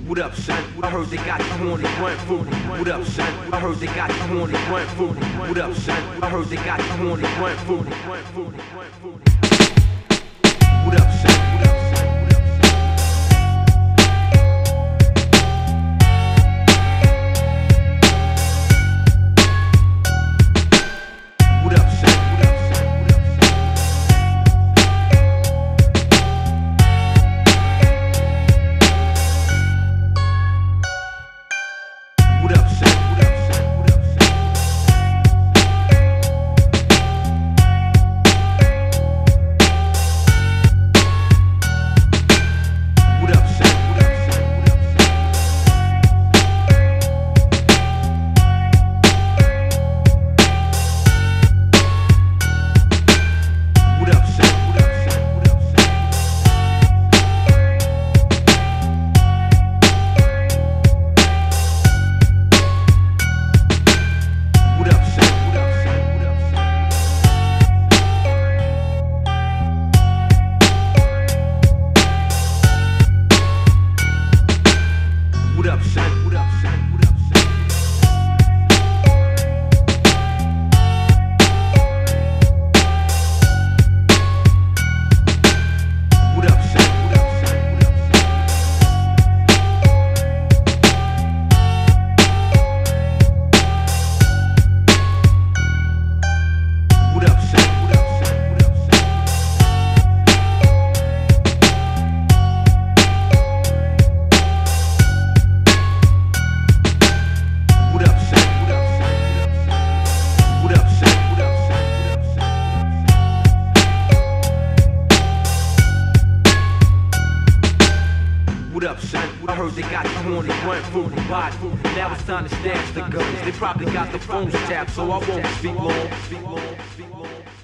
What up, son? I heard they got you on it, run for it. What up, son? I heard they got you on it, run for it. What up, son? I heard they got you on it, run for it. What up, son? I heard they got you on it, run for the body. Now it's time to stash the guns. They probably got the phones tapped, so I won't speak long.